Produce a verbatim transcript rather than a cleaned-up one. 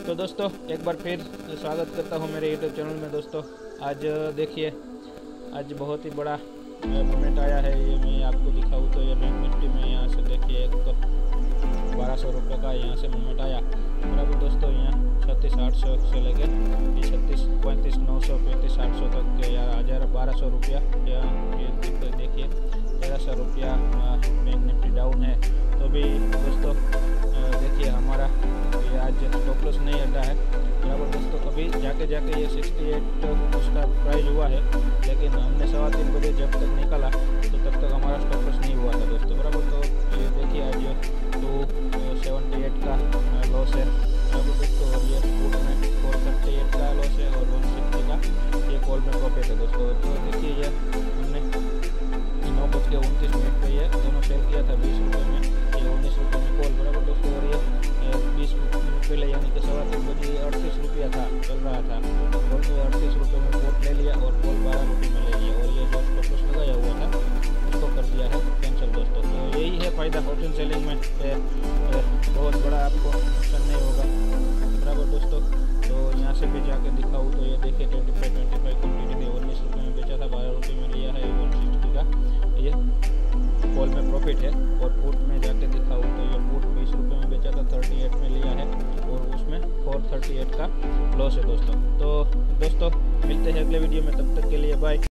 तो दोस्तों एक बार फिर स्वागत करता हूं मेरे यूट्यूब चैनल में। दोस्तों आज देखिए, आज बहुत ही बड़ा मूवमेंट आया है। ये मैं आपको दिखाऊं तो ये बैंक निफ्टी में यहाँ से देखिए एक बारह सौ रुपये का यहाँ से मूवमेंट आया। बराबर दोस्तों, यहाँ छत्तीस आठ सौ से लेके छत्तीस पैंतीस नौ सौ पैंतीस आठ सौ तक के यार हज़ार बारह सौ रुपया या ये देखिए तेरह सौ रुपया बैंक निफ्टी डाउन है। तो भी दोस्तों देखिए हमारा ये आज स्टॉप लॉस नहीं हटा है। बराबर दोस्तों, अभी जाके जाके ये सिक्सटी एट उसका प्राइस हुआ है, लेकिन हमने सवा तीन बजे जब तक निकाला तो तब तक हमारा स्टॉप लॉस नहीं हुआ था दोस्तों। बराबर, तो ये देखिए आज टू सेवेंटी एट का लॉस है। बराबर दोस्तों, और ये पुट में फोर थर्टी एट का लॉस है और वन सिक्सटी का ये कॉल में प्रॉफिट है दोस्तों। तो देखिए ये हमने नौ बज के उनतीस मिनट पर ये दोनों सेल किया था बीस रुपये में, ये उन्नीस रुपये में कॉल। बराबर दोस्तों, और ये बीस मिनट पहले यानी कि सवा तीन बजे अड़तीस रुपया था चल रहा था, और तो अड़तीस रुपये में पोर्ट ले लिया और कॉल बारह रुपये में ले लिया, और ये जो स्टॉप लॉस लगाया हुआ था उसको कर दिया है कैंसिल दोस्तों। तो यही है फ़ायदा ऑप्शन सेलिंग में, बहुत बड़ा आपको नुकसान नहीं होगा। बराबर दोस्तों, तो यहाँ से भी जाके दिखाऊँ तो ये देखिए twenty five twenty five quantity थी, उन्नीस रुपये में बेचा था, बारह रुपये में लिया है, वन सिक्सटी का ये कॉल में प्रॉफिट है। और पुट में जाके दिखाऊँ तो ये पुट बीस रुपये में बेचा था, थर्टी एट में लिया है, और उसमें फोर थर्टी एट का लॉस है दोस्तों। तो दोस्तों मिलते हैं अगले वीडियो में, तब तक के लिए बाय।